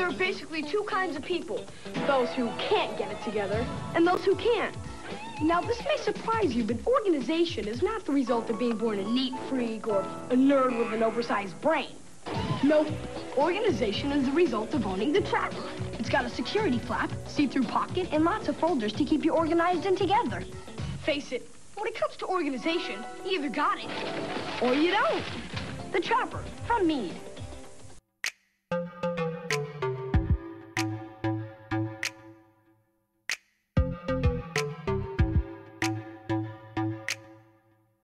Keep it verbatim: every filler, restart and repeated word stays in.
there are basically two kinds of people. Those who can't get it together, and those who can. Now, this may surprise you, but organization is not the result of being born a neat freak or a nerd with an oversized brain. No, organization is the result of owning the Trapper. It's got a security flap, see-through pocket, and lots of folders to keep you organized and together. Face it, when it comes to organization, you either got it or you don't. The Trapper from Mead.